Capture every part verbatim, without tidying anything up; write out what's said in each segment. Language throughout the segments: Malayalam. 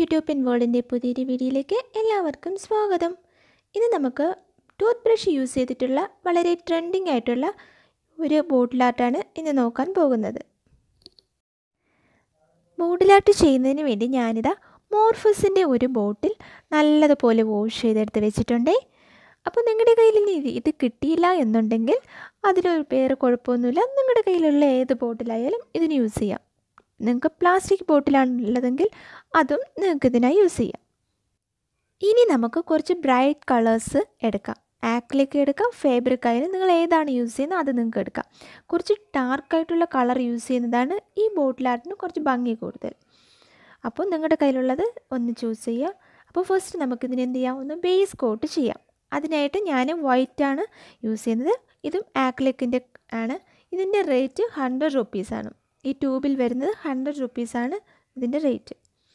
യൂട്ടോപ്യൻ വേൾഡിൻ്റെ പുതിയൊരു വീഡിയോയിലേക്ക് എല്ലാവർക്കും സ്വാഗതം. ഇന്ന് നമുക്ക് ടൂത്ത് ബ്രഷ് യൂസ് ചെയ്തിട്ടുള്ള വളരെ ട്രെൻഡിങ് ആയിട്ടുള്ള ഒരു ബോട്ടിൽ ആർട്ടാണ് ഇന്ന് നോക്കാൻ പോകുന്നത്. ബോട്ടിൽ ആർട്ട് ചെയ്യുന്നതിന് വേണ്ടി ഞാനിതാ മോർഫസിൻ്റെ ഒരു ബോട്ടിൽ നല്ലതുപോലെ വാഷ് ചെയ്തെടുത്ത് വെച്ചിട്ടുണ്ട്. അപ്പോൾ നിങ്ങളുടെ കയ്യിൽ ഇത് കിട്ടിയില്ല എന്നുണ്ടെങ്കിൽ അതിലൊരു വേറെ കുഴപ്പമൊന്നുമില്ല. നിങ്ങളുടെ കയ്യിലുള്ള ഏത് ബോട്ടിലായാലും ഇതിന് യൂസ് ചെയ്യാം. നിങ്ങൾക്ക് പ്ലാസ്റ്റിക് ബോട്ടിലാണുള്ളതെങ്കിൽ അതും നിങ്ങൾക്ക് ഇതിനായി യൂസ് ചെയ്യാം. ഇനി നമുക്ക് കുറച്ച് ബ്രൈറ്റ് കളേഴ്സ് എടുക്കാം. ആക്രിലിക് എടുക്കാം, ഫാബ്രിക് ആയാലും നിങ്ങൾ ഏതാണ് യൂസ് ചെയ്യുന്നത് അത് നിങ്ങൾക്ക് എടുക്കാം. കുറച്ച് ഡാർക്കായിട്ടുള്ള കളർ യൂസ് ചെയ്യുന്നതാണ് ഈ ബോട്ടിൽ ആർട്ടിന് കുറച്ച് ഭംഗി കൂടുതൽ. അപ്പോൾ നിങ്ങളുടെ കയ്യിലുള്ളത് ഒന്ന് ചൂസ് ചെയ്യുക. അപ്പോൾ ഫസ്റ്റ് നമുക്കിതിന് എന്ത് ചെയ്യാം, ഒന്ന് ബേസ് കോട്ട് ചെയ്യാം. അതിനായിട്ട് ഞാൻ വൈറ്റാണ് യൂസ് ചെയ്യുന്നത്. ഇതും ആക്രിലിക്കിൻ്റെ ആണ്. ഇതിൻ്റെ റേറ്റ് ഹൺഡ്രഡ് റുപ്പീസാണ്. ഈ ട്യൂബിൽ വരുന്നത് ഹൺഡ്രഡ് റുപ്പീസാണ് ഇതിൻ്റെ റേറ്റ്.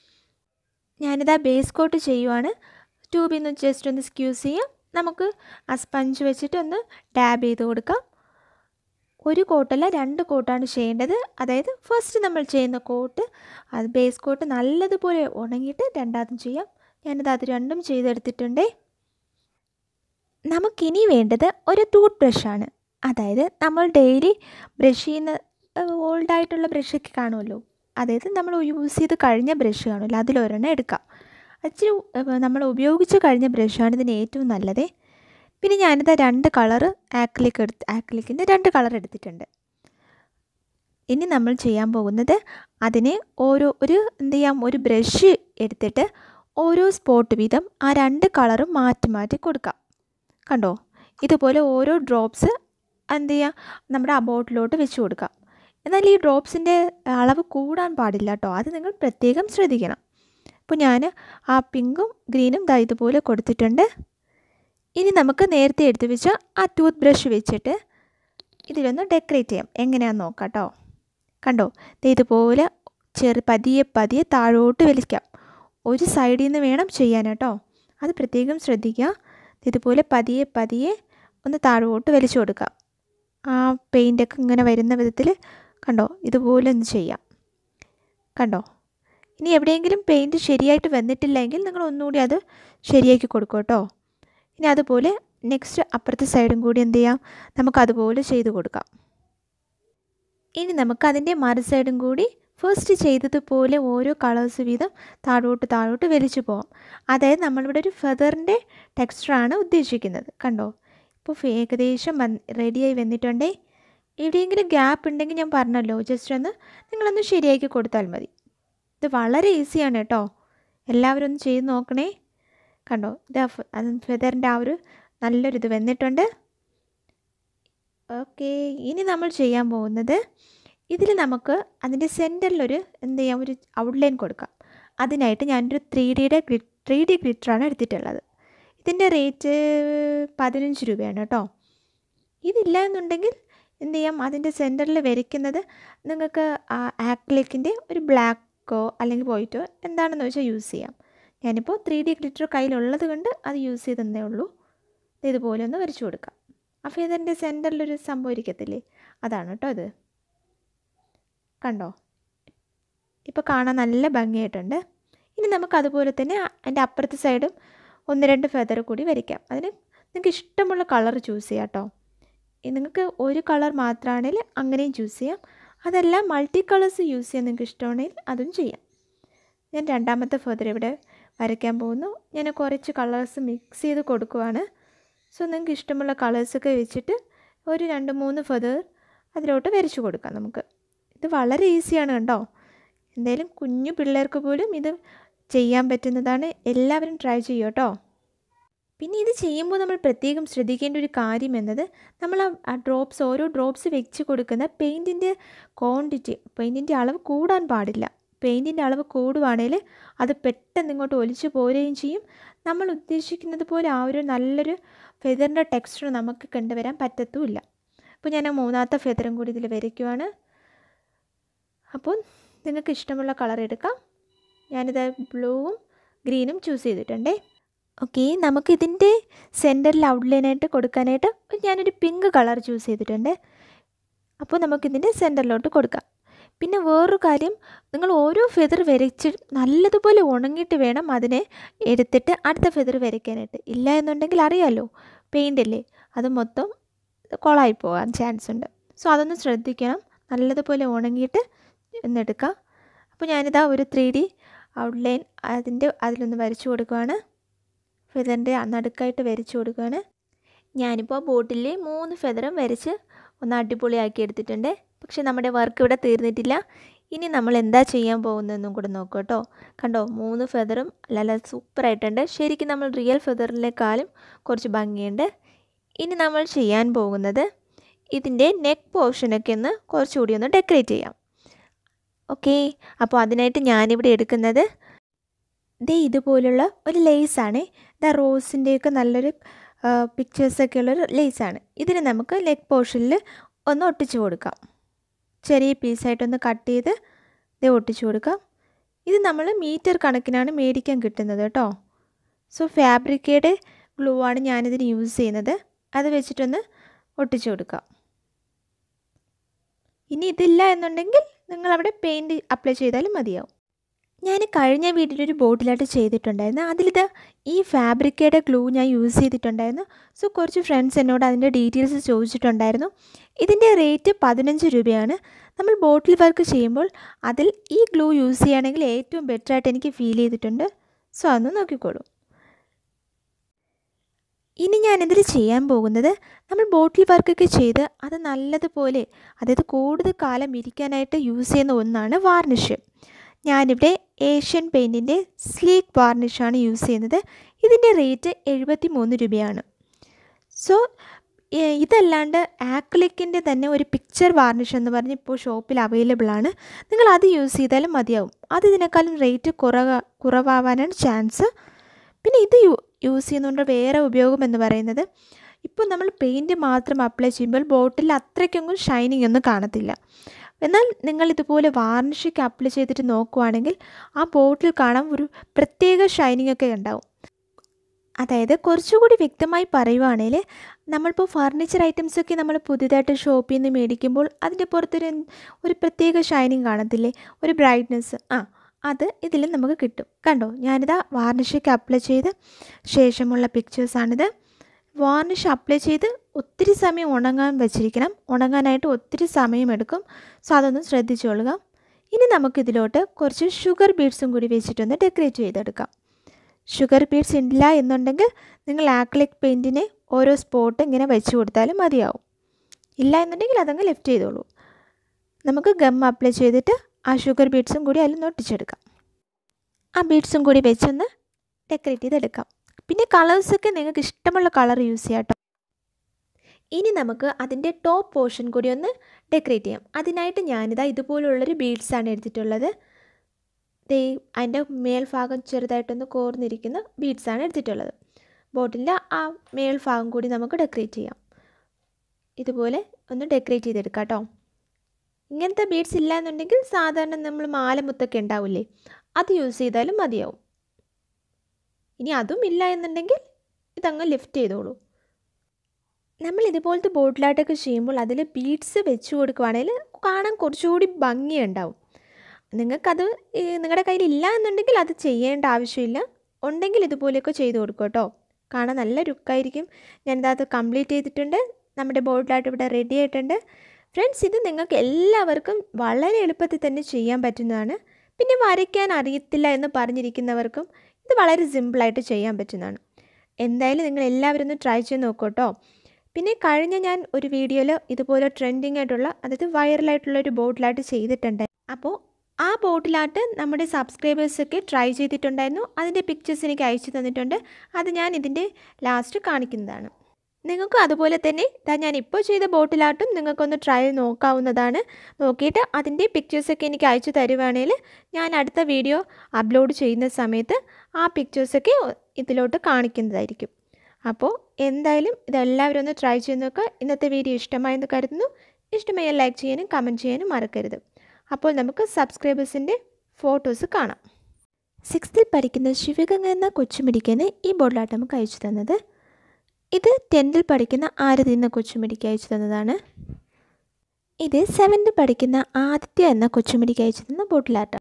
ഞാനിതാ ബേസ് കോട്ട് ചെയ്യുവാണ്. ട്യൂബിൽ നിന്ന് ജസ്റ്റ് ഒന്ന് സ്ക്യൂസ് ചെയ്യാം. നമുക്ക് ആ സ്പഞ്ച് വെച്ചിട്ട് ഒന്ന് ഡാബ് ചെയ്ത് കൊടുക്കാം. ഒരു കോട്ടല്ല രണ്ട് കോട്ടാണ് ചെയ്യേണ്ടത്. അതായത് ഫസ്റ്റ് നമ്മൾ ചെയ്യുന്ന കോട്ട് അത് ബേസ് കോട്ട് നല്ലതുപോലെ ഉണങ്ങിയിട്ട് രണ്ടാമതും ചെയ്യാം. ഞാനിത് അത് രണ്ടും ചെയ്തെടുത്തിട്ടുണ്ട്. നമുക്കിനി വേണ്ടത് ഒരു ടൂത്ത് ബ്രഷാണ്. അതായത് നമ്മൾ ഡെയിലി ബ്രഷ് ചെയ്യുന്ന ഓൾഡായിട്ടുള്ള ബ്രഷൊക്കെ കാണുമല്ലോ, അതായത് നമ്മൾ യൂസ് ചെയ്ത് കഴിഞ്ഞ ബ്രഷ് കാണുമല്ലോ, അതിലൊരെണ്ണം എടുക്കാം. ഇച്ചിരി നമ്മൾ ഉപയോഗിച്ച് കഴിഞ്ഞ ബ്രഷാണ് ഇതിന് ഏറ്റവും നല്ലത്. പിന്നെ ഞാനിത് രണ്ട് കളറ് ആക്രിലിക് എടുത്ത് ആക്രിലിക്കിൻ്റെ രണ്ട് കളർ എടുത്തിട്ടുണ്ട്. ഇനി നമ്മൾ ചെയ്യാൻ പോകുന്നത് അതിനെ ഓരോ ഒരു എന്ത് ചെയ്യാം, ഒരു ബ്രഷ് എടുത്തിട്ട് ഓരോ സ്പോട്ട് വീതം ആ രണ്ട് കളറും മാറ്റി മാറ്റി കൊടുക്കാം. കണ്ടോ, ഇതുപോലെ ഓരോ ഡ്രോപ്സ് എന്ത് ചെയ്യുക, നമ്മുടെ ആ ബോട്ടിലോട്ട് വെച്ച് കൊടുക്കാം. എന്നാൽ ഈ ഡ്രോപ്സിൻ്റെ അളവ് കൂടാൻ പാടില്ല കേട്ടോ, അത് നിങ്ങൾ പ്രത്യേകം ശ്രദ്ധിക്കണം. അപ്പോൾ ഞാൻ ആ പിങ്കും ഗ്രീനും ദാ ഇതുപോലെ കൊടുത്തിട്ടുണ്ട്. ഇനി നമുക്ക് നേരത്തെ എടുത്ത് വെച്ച ആ ടൂത്ത് ബ്രഷ് വെച്ചിട്ട് ഇതിലൊന്ന് ഡെക്കറേറ്റ് ചെയ്യാം. എങ്ങനെയാണെന്ന് നോക്കാം കേട്ടോ. കണ്ടോ, ഇതുപോലെ ചെറു പതിയെ പതിയെ താഴോട്ട് വലിക്കാം. ഒരു സൈഡിൽ നിന്ന് വേണം ചെയ്യാൻ കേട്ടോ, അത് പ്രത്യേകം ശ്രദ്ധിക്കുക. ഇതുപോലെ പതിയെ പതിയെ ഒന്ന് താഴോട്ട് വലിച്ചു കൊടുക്കാം. ആ പെയിൻ്റൊക്കെ ഇങ്ങനെ വരുന്ന വിധത്തിൽ കണ്ടോ, ഇതുപോലെ ഒന്ന് ചെയ്യാം. കണ്ടോ, ഇനി എവിടെയെങ്കിലും പെയിൻറ്റ് ശരിയായിട്ട് വന്നിട്ടില്ലെങ്കിൽ നിങ്ങൾ ഒന്നുകൂടി അത് ശരിയാക്കി കൊടുക്കും കേട്ടോ. ഇനി അതുപോലെ നെക്സ്റ്റ് അപ്പുറത്തെ സൈഡും കൂടി എന്ത് ചെയ്യാം, നമുക്കതുപോലെ ചെയ്ത് കൊടുക്കാം. ഇനി നമുക്കതിൻ്റെ മറു സൈഡും കൂടി ഫസ്റ്റ് ചെയ്തതുപോലെ ഓരോ കളേഴ്സ് വീതം താഴോട്ട് താഴോട്ട് വലിച്ചു പോകാം. അതായത് നമ്മളിവിടെ ഒരു ഫെദറിൻ്റെ ടെക്സ്ചറാണ് ഉദ്ദേശിക്കുന്നത്. കണ്ടോ, ഇപ്പോൾ ഏകദേശം വന്ന് റെഡിയായി വന്നിട്ടുണ്ടേ. എവിടെയെങ്കിലും ഗ്യാപ്പ് ഉണ്ടെങ്കിൽ ഞാൻ പറഞ്ഞല്ലോ, ജസ്റ്റ് ഒന്ന് നിങ്ങളൊന്ന് ശരിയാക്കി കൊടുത്താൽ മതി. ഇത് വളരെ ഈസിയാണ് കേട്ടോ, എല്ലാവരും ഒന്ന് ചെയ്ത് നോക്കണേ. കണ്ടോ, ഇത് ഫെദറിൻ്റെ ആ ഒരു നല്ലൊരിത് വന്നിട്ടുണ്ട്. ഓക്കെ, ഇനി നമ്മൾ ചെയ്യാൻ പോകുന്നത് ഇതിൽ നമുക്ക് അതിൻ്റെ സെൻറ്ററിലൊരു എന്ത് ചെയ്യാം, ഒരു ഔട്ട്ലൈൻ കൊടുക്കാം. അതിനായിട്ട് ഞാനൊരു ത്രീ ഡിയുടെ ഗ്രി ത്രീ ഡി ഗ്ലിറ്ററാണ് എടുത്തിട്ടുള്ളത്. ഇതിൻ്റെ റേറ്റ് പതിനഞ്ച് രൂപയാണ് കേട്ടോ. ഇതില്ല എന്നുണ്ടെങ്കിൽ എന്ത് ചെയ്യാം, അതിൻ്റെ സെൻറ്ററിൽ വരയ്ക്കുന്നത് നിങ്ങൾക്ക് ആക്രിലിക്കിൻ്റെ ഒരു ബ്ലാക്കോ അല്ലെങ്കിൽ വൈറ്റോ എന്താണെന്ന് വെച്ചാൽ യൂസ് ചെയ്യാം. ഞാനിപ്പോൾ ത്രീ ഡി ഗ്ലിറ്റർ കയ്യിലുള്ളത് കൊണ്ട് അത് യൂസ് ചെയ്തെന്നേ ഉള്ളൂ. ഇതുപോലെ ഒന്ന് വരച്ചു കൊടുക്കാം. അപ്പോൾ ഇതിൻ്റെ സെൻറ്ററിലൊരു സംഭവം ഇരിക്കത്തില്ലേ, അതാണ് കേട്ടോ ഇത്. കണ്ടോ, ഇപ്പോൾ കാണാൻ നല്ല ഭംഗിയായിട്ടുണ്ട്. ഇനി നമുക്ക് അതുപോലെ തന്നെ അതിൻ്റെ അപ്പുറത്തെ സൈഡും ഒന്ന് രണ്ട് ഫെദർ കൂടി വരയ്ക്കാം. അതിന് നിങ്ങൾക്ക് ഇഷ്ടമുള്ള കളർ ചൂസ് ചെയ്യാം കേട്ടോ. നിങ്ങൾക്ക് ഒരു കളർ മാത്രമാണെങ്കിൽ അങ്ങനെയും ചൂസ് ചെയ്യാം. അതല്ല മൾട്ടി കളേഴ്സ് യൂസ് ചെയ്യാൻ നിങ്ങൾക്ക് ഇഷ്ടമാണെങ്കിൽ അതും ചെയ്യാം. ഞാൻ രണ്ടാമത്തെ ഫെദർ ഇവിടെ വരയ്ക്കാൻ പോകുന്നു. ഞാൻ കുറച്ച് കളേഴ്സ് മിക്സ് ചെയ്ത് കൊടുക്കുവാണ്. സോ നിങ്ങൾക്ക് ഇഷ്ടമുള്ള കളേഴ്സൊക്കെ വെച്ചിട്ട് ഒരു രണ്ട് മൂന്ന് ഫെദർ അതിലോട്ട് വരച്ചു കൊടുക്കാം നമുക്ക്. ഇത് വളരെ ഈസിയാണ് കേട്ടോ. എന്തായാലും കുഞ്ഞു പിള്ളേർക്ക് പോലും ഇത് ചെയ്യാൻ പറ്റുന്നതാണ്. എല്ലാവരും ട്രൈ ചെയ്യും കേട്ടോ. പിന്നെ ഇത് ചെയ്യുമ്പോൾ നമ്മൾ പ്രത്യേകം ശ്രദ്ധിക്കേണ്ട ഒരു കാര്യം എന്നത് നമ്മൾ ആ ഡ്രോപ്സ് ഓരോ ഡ്രോപ്സ് വെച്ച് കൊടുക്കുന്ന പെയിൻറ്റിൻ്റെ ക്വാണ്ടിറ്റി, പെയിൻറ്റിൻ്റെ അളവ് കൂടാൻ പാടില്ല. പെയിൻറ്റിൻ്റെ അളവ് കൂടുവാണെങ്കിൽ അത് പെട്ടെന്ന് ഇങ്ങോട്ട് ഒലിച്ചു പോരുകയും ചെയ്യും. നമ്മൾ ഉദ്ദേശിക്കുന്നത് പോലെ ആ ഒരു നല്ലൊരു ഫെദറിൻ്റെ ടെക്സ്ചർ നമുക്ക് കണ്ടുവരാൻ പറ്റത്തുമില്ല. അപ്പോൾ ഞാൻ മൂന്നാമത്തെ ഫെദറും കൂടി ഇതിൽ വരയ്ക്കുവാണ്. അപ്പോൾ നിങ്ങൾക്ക് ഇഷ്ടമുള്ള കളർ എടുക്കാം. ഞാനിത് ബ്ലൂവും ഗ്രീനും ചൂസ് ചെയ്തിട്ടുണ്ടേ. ഓക്കെ, നമുക്കിതിൻ്റെ സെൻറ്ററിൽ ഔട്ട്ലൈനായിട്ട് കൊടുക്കാനായിട്ട് ഞാനൊരു പിങ്ക് കളർ ചൂസ് ചെയ്തിട്ടുണ്ട്. അപ്പോൾ നമുക്കിതിൻ്റെ സെൻറ്ററിലോട്ട് കൊടുക്കാം. പിന്നെ വേറൊരു കാര്യം, നിങ്ങൾ ഓരോ ഫെദർ വരച്ച് നല്ലതുപോലെ ഉണങ്ങിയിട്ട് വേണം അതിനെ എടുത്തിട്ട് അടുത്ത ഫെദർ വരയ്ക്കാനായിട്ട്. ഇല്ല എന്നുണ്ടെങ്കിൽ അറിയാമല്ലോ, പെയിൻ്റ് അല്ലേ, അത് മൊത്തം കൊളായി പോകാൻ ചാൻസ് ഉണ്ട്. സോ അതൊന്ന് ശ്രദ്ധിക്കണം. നല്ലതുപോലെ ഉണങ്ങിയിട്ട് എന്നെടുക്കാം. അപ്പോൾ ഞാനിതാ ഒരു ത്രീ ഡി ഔട്ട്ലൈൻ അതിൻ്റെ അതിലൊന്ന് വരച്ചു കൊടുക്കുകയാണ്. ഫെദറിൻ്റെ നടുക്കായിട്ട് വരച്ചു കൊടുക്കുകയാണ്. ഞാനിപ്പോൾ ബോട്ടിൽ മൂന്ന് ഫെദറും വരച്ച് ഒന്ന് അടിപൊളിയാക്കി എടുത്തിട്ടുണ്ട്. പക്ഷേ നമ്മുടെ വർക്ക് ഇവിടെ തീർന്നിട്ടില്ല. ഇനി നമ്മൾ എന്താ ചെയ്യാൻ പോകുന്നതെന്നും കൂടെ നോക്കാം കേട്ടോ. കണ്ടോ, മൂന്ന് ഫെദറും നല്ല സൂപ്പറായിട്ടുണ്ട്. ശരിക്കും നമ്മൾ റിയൽ ഫെദറിനേക്കാളും കുറച്ച് ഭംഗിയുണ്ട്. ഇനി നമ്മൾ ചെയ്യാൻ പോകുന്നത് ഇതിൻ്റെ നെക്ക് പോർഷനൊക്കെ ഒന്ന് കുറച്ചുകൂടി ഒന്ന് ഡെക്കറേറ്റ് ചെയ്യാം. ഓക്കെ, അപ്പോൾ അതിനായിട്ട് ഞാനിവിടെ എടുക്കുന്നത് ദേ ഇതുപോലുള്ള ഒരു ലേസാണ്. ദ റോസിൻ്റെയൊക്കെ നല്ലൊരു പിക്ചേഴ്സൊക്കെ ഉള്ളൊരു ലേസാണ്. ഇതിന് നമുക്ക് നെക്ക് പോർഷനിൽ ഒന്ന് ഒട്ടിച്ചു കൊടുക്കാം. ചെറിയ പീസായിട്ടൊന്ന് കട്ട് ചെയ്ത് ഇത് ഒട്ടിച്ചു കൊടുക്കാം. ഇത് നമ്മൾ മീറ്റർ കണക്കിനാണ് മേടിക്കാൻ കിട്ടുന്നത് കേട്ടോ. സോ ഫാബ്രിക്കയുടെ ഗ്ലൂ ആണ് ഞാനിതിന് യൂസ് ചെയ്യുന്നത്. അത് വെച്ചിട്ടൊന്ന് ഒട്ടിച്ചു കൊടുക്കാം. ഇനി ഇതില്ല എന്നുണ്ടെങ്കിൽ നിങ്ങളവിടെ പെയിൻറ്റ് അപ്ലൈ ചെയ്താലും മതിയാവും. ഞാൻ കഴിഞ്ഞ വീഡിയോയിലൊരു ബോട്ടിലായിട്ട് ചെയ്തിട്ടുണ്ടായിരുന്നു. അതിലിത് ഈ ഫാബ്രിക്കയുടെ ഗ്ലൂ ഞാൻ യൂസ് ചെയ്തിട്ടുണ്ടായിരുന്നു. സോ കുറച്ച് ഫ്രണ്ട്സ് എന്നോട് അതിൻ്റെ ഡീറ്റെയിൽസ് ചോദിച്ചിട്ടുണ്ടായിരുന്നു. ഇതിൻ്റെ റേറ്റ് പതിനഞ്ച് രൂപയാണ്. നമ്മൾ ബോട്ടിൽ വർക്ക് ചെയ്യുമ്പോൾ അതിൽ ഈ ഗ്ലൂ യൂസ് ചെയ്യുകയാണെങ്കിൽ ഏറ്റവും ബെറ്ററായിട്ട് എനിക്ക് ഫീൽ ചെയ്തിട്ടുണ്ട്. സോ അതൊന്ന് നോക്കിക്കോളൂ. ഇനി ഞാനിതിൽ ചെയ്യാൻ പോകുന്നത്, നമ്മൾ ബോട്ടിൽ വർക്കൊക്കെ ചെയ്ത് അത് നല്ലതുപോലെ, അതായത് കൂടുതൽ കാലം ഇരിക്കാനായിട്ട് യൂസ് ചെയ്യുന്ന ഒന്നാണ് വാർണിഷ്. ഞാനിവിടെ ഏഷ്യൻ പെയിൻറ്റിൻ്റെ സ്ലീക്ക് വാർണിഷാണ് യൂസ് ചെയ്യുന്നത്. ഇതിൻ്റെ റേറ്റ് എഴുപത്തി മൂന്ന് രൂപയാണ്. സോ ഇതല്ലാണ്ട് ആക്രിലിക്കിൻ്റെ തന്നെ ഒരു പിക്ചർ വാർണിഷ് എന്ന് പറഞ്ഞ് ഇപ്പോൾ ഷോപ്പിൽ അവൈലബിൾ ആണ്. നിങ്ങൾ അത് യൂസ് ചെയ്താലും മതിയാവും. അത് ഇതിനേക്കാളും റേറ്റ് കുറവ കുറവാവാനാണ് ചാൻസ്. പിന്നെ ഇത് യൂ യൂസ് ചെയ്യുന്നതുകൊണ്ട് വേറെ ഉപയോഗം എന്ന് പറയുന്നത്, ഇപ്പോൾ നമ്മൾ പെയിൻറ്റ് മാത്രം അപ്ലൈ ചെയ്യുമ്പോൾ ബോട്ടിൽ അത്രയ്ക്കൊന്നും ഷൈനിങ് ഒന്നും കാണത്തില്ല. എന്നാൽ നിങ്ങൾ ഇതുപോലെ വാർണിഷൊക്കെ അപ്ലൈ ചെയ്തിട്ട് നോക്കുവാണെങ്കിൽ ആ ബോട്ടിൽ കാണാൻ ഒരു പ്രത്യേക ഷൈനിങ് ഒക്കെ ഉണ്ടാവും. അതായത് കുറച്ചുകൂടി വ്യക്തമായി പറയുവാണെങ്കിൽ, നമ്മളിപ്പോൾ ഫർണിച്ചർ ഐറ്റംസൊക്കെ നമ്മൾ പുതിയതായിട്ട് ഷോപ്പിൽ നിന്ന് മേടിക്കുമ്പോൾ അതിൻ്റെ പുറത്തൊരു ഒരു പ്രത്യേക ഷൈനിങ് കാണത്തില്ലേ, ഒരു ബ്രൈറ്റ്നെസ്, ആ അത് ഇതിൽ നമുക്ക് കിട്ടും. കണ്ടോ, ഞാനിതാ വാർണിഷൊക്കെ അപ്ലൈ ചെയ്ത് ശേഷമുള്ള പിക്ചേഴ്സാണിത്. വാർണിഷ് അപ്ലൈ ചെയ്ത് ഒത്തിരി സമയം ഉണങ്ങാൻ വെച്ചിരിക്കണം. ഉണങ്ങാനായിട്ട് ഒത്തിരി സമയമെടുക്കും. സോ അതൊന്ന് ശ്രദ്ധിച്ചോളുക. ഇനി നമുക്കിതിലോട്ട് കുറച്ച് ഷുഗർ ബീഡ്സും കൂടി വെച്ചിട്ടൊന്ന് ഡെക്കറേറ്റ് ചെയ്തെടുക്കാം. ഷുഗർ ബീഡ്സ് ഇല്ല എന്നുണ്ടെങ്കിൽ നിങ്ങൾ ആക്രിലിക് പെയിൻറ്റിനെ ഓരോ സ്പോട്ട് ഇങ്ങനെ വെച്ച് കൊടുത്താലും മതിയാവും. ഇല്ല എന്നുണ്ടെങ്കിൽ അതങ്ങ് ലെഫ്റ്റ് ചെയ്തോളൂ. നമുക്ക് ഗം അപ്ലൈ ചെയ്തിട്ട് ആ ഷുഗർ ബീഡ്സും കൂടി അതിൽ നിന്ന് ഒട്ടിച്ചെടുക്കാം. ആ ബീഡ്സും കൂടി വെച്ചൊന്ന് ഡെക്കറേറ്റ് ചെയ്തെടുക്കാം. പിന്നെ കളേഴ്സൊക്കെ നിങ്ങൾക്ക് ഇഷ്ടമുള്ള കളർ യൂസ് ചെയ്യാം കേട്ടോ. ഇനി നമുക്ക് അതിൻ്റെ ടോപ്പ് പോർഷൻ കൂടി ഒന്ന് ഡെക്കറേറ്റ് ചെയ്യാം. അതിനായിട്ട് ഞാനിതാ ഇതുപോലുള്ളൊരു ബീഡ്സാണ് എടുത്തിട്ടുള്ളത്. ദേ അതിൻ്റെ മേൽഭാഗം ചെറുതായിട്ടൊന്ന് കോർന്നിരിക്കുന്ന ബീഡ്സാണ് എടുത്തിട്ടുള്ളത്. ബോട്ടിലിൻ്റെ ആ മേൽഭാഗം കൂടി നമുക്ക് ഡെക്കറേറ്റ് ചെയ്യാം. ഇതുപോലെ ഒന്ന് ഡെക്കറേറ്റ് ചെയ്തെടുക്കാം കേട്ടോ. ഇങ്ങനത്തെ ബീഡ്സ് ഇല്ല എന്നുണ്ടെങ്കിൽ സാധാരണ നമ്മൾ മാലമുത്തൊക്കെ ഉണ്ടാവില്ലേ, അത് യൂസ് ചെയ്താലും മതിയാവും. ഇനി അതും ഇല്ല എന്നുണ്ടെങ്കിൽ ഇതങ്ങ് ലിഫ്റ്റ് ചെയ്തോളൂ. നമ്മൾ ഇതുപോലത്തെ ബോട്ടിലായിട്ടൊക്കെ ചെയ്യുമ്പോൾ അതിൽ ബീഡ്സ് വെച്ച് കൊടുക്കുവാണെങ്കിൽ കാണാൻ കുറച്ചുകൂടി ഭംഗിയുണ്ടാവും. നിങ്ങൾക്കത് നിങ്ങളുടെ കയ്യിൽ ഇല്ല എന്നുണ്ടെങ്കിൽ അത് ചെയ്യേണ്ട ആവശ്യമില്ല. ഉണ്ടെങ്കിൽ ഇതുപോലെയൊക്കെ ചെയ്ത് കൊടുക്കും കേട്ടോ. കാണാൻ നല്ല ലുക്കായിരിക്കും. ഞാനിത് കംപ്ലീറ്റ് ചെയ്തിട്ടുണ്ട്. നമ്മുടെ ബോട്ടിലായിട്ട് ഇവിടെ റെഡി ആയിട്ടുണ്ട്. ഫ്രണ്ട്സ്, ഇത് നിങ്ങൾക്ക് എല്ലാവർക്കും വളരെ എളുപ്പത്തിൽ തന്നെ ചെയ്യാൻ പറ്റുന്നതാണ്. പിന്നെ വരയ്ക്കാൻ അറിയത്തില്ല എന്ന് പറഞ്ഞിരിക്കുന്നവർക്കും ഇത് വളരെ സിമ്പിളായിട്ട് ചെയ്യാൻ പറ്റുന്നതാണ്. എന്തായാലും നിങ്ങൾ എല്ലാവരും ഒന്ന് ട്രൈ ചെയ്ത് നോക്കൂ കേട്ടോ. പിന്നെ കഴിഞ്ഞ ഞാൻ ഒരു വീഡിയോയിൽ ഇതുപോലെ ട്രെൻഡിങ് ആയിട്ടുള്ള, അതായത് വൈറലായിട്ടുള്ള ഒരു ബോട്ടിലായിട്ട് ചെയ്തിട്ടുണ്ട്. അപ്പോൾ ആ ബോട്ടിലായിട്ട് നമ്മുടെ സബ്സ്ക്രൈബേഴ്സൊക്കെ ട്രൈ ചെയ്തിട്ടുണ്ടായിരുന്നു. അതിൻ്റെ പിക്ചേഴ്സ് എനിക്ക് അയച്ചു തന്നിട്ടുണ്ട്. അത് ഞാൻ ഇതിൻ്റെ ലാസ്റ്റ് കാണിക്കുന്നതാണ്. നിങ്ങൾക്ക് അതുപോലെ തന്നെ ഇതാ ഞാൻ ഇപ്പോൾ ചെയ്ത ബോട്ടിലായിട്ടും നിങ്ങൾക്കൊന്ന് ട്രൈ നോക്കാവുന്നതാണ്. നോക്കിയിട്ട് അതിൻ്റെ പിക്ചേഴ്സൊക്കെ എനിക്ക് അയച്ചു തരുവാണെങ്കിൽ ഞാൻ അടുത്ത വീഡിയോ അപ്ലോഡ് ചെയ്യുന്ന സമയത്ത് ആ പിക്ചേഴ്സൊക്കെ ഇതിലോട്ട് കാണിക്കുന്നതായിരിക്കും. അപ്പോൾ എന്തായാലും ഇതെല്ലാവരും ഒന്ന് ട്രൈ ചെയ്ത് നോക്കുക. ഇന്നത്തെ വീഡിയോ ഇഷ്ടമായെന്ന് കരുതുന്നു. ഇഷ്ടമായ ലൈക്ക് ചെയ്യാനും കമൻറ്റ് ചെയ്യാനും മറക്കരുത്. അപ്പോൾ നമുക്ക് സബ്സ്ക്രൈബേഴ്സിൻ്റെ ഫോട്ടോസ് കാണാം. സിക്സ്ത്തിൽ പഠിക്കുന്ന ശിവഗംഗ എന്ന കൊച്ചുമിടിക്കാണ് ഈ ബോട്ടിലായിട്ട് നമുക്ക് അയച്ചു തന്നത്. ഇത് ടെൻത്തിൽ പഠിക്കുന്ന ആരതി എന്ന കൊച്ചുമിടിക്ക് അയച്ചു തന്നതാണ്. ഇത് സെവൻത് പഠിക്കുന്ന ആദിത്യ എന്ന കൊച്ചുമിടിക്ക് അയച്ചു തന്ന ബോട്ടിൽ ആർട്ടാണ്.